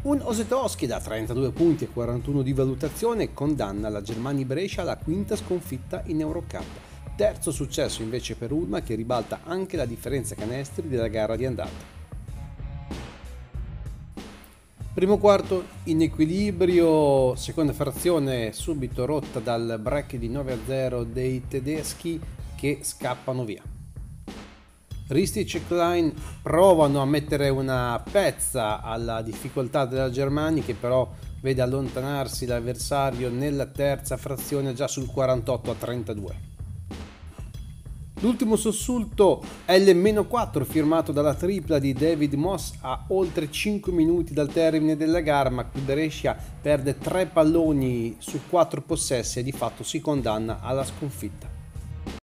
Un Osetowski da 32 punti e 41 di valutazione condanna la Germania Brescia alla quinta sconfitta in Eurocup. Terzo successo invece per Ulma, che ribalta anche la differenza canestri della gara di andata. Primo quarto in equilibrio, seconda frazione subito rotta dal break di 9-0 dei tedeschi che scappano via. Ristic e Klein provano a mettere una pezza alla difficoltà della Germania, che però vede allontanarsi l'avversario nella terza frazione già sul 48-32. L'ultimo sussulto è l-4 firmato dalla tripla di David Moss a oltre 5 minuti dal termine della gara, ma qui Brescia perde 3 palloni su 4 possessi e di fatto si condanna alla sconfitta.